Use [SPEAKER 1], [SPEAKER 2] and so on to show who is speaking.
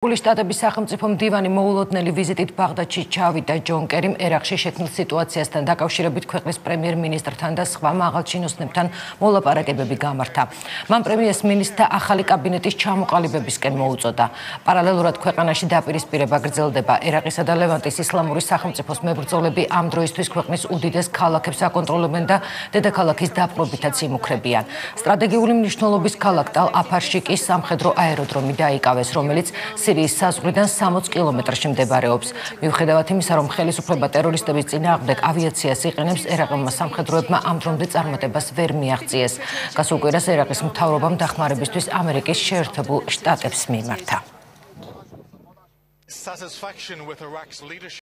[SPEAKER 1] შტატების სახელმწიფო მდივანი მოულოდნელი ვიზიტით ბაღდადში ჩავიდა ჯონ კერიმ ერაყში შექმნილ სიტუაციასთან დაკავშირებით ქვეყნის პრემიერ-მინისტრთან და სხვა მაღალჩინოსნებთან მოლაპარაკებები გამართა. მან პრემიერ-მინისტრთა ახალი კაბინეტის ჩამოყალიბებისკენ მოუწოდა. პარალელურად ქვეყანაში დაპირისპირება გრძელდება. ერაყისა და ლევანტის ისლამური სახელმწიფოს მებრძოლები ამ დროისთვის ქვეყნის უდიდეს ქალაქებს აკონტროლებენ და დედაქალაქის დაპყრობითაც იმუქრებიან. სტრატეგიული მნიშვნელობის ქალაქ ტალ-აფარში კი სამხედრო აეროდრომი დაიკავეს, რომელიც სირიის საზღვრიდან 60 კილომეტრში მდებარეობს. მიუხედავად იმისა, რომ ხელისუფლება ტერორისტების წინააღმდეგ ავიაციას იყენებს, ერაყელმა სამხედროებმა ამ დრომდე წარმატებას ვერ მიაღწიეს. გასულ კვირას ერაყის მთავრობამ დახმარებისთვის ამერიკის შეერთებულ შტატებს მიმართა.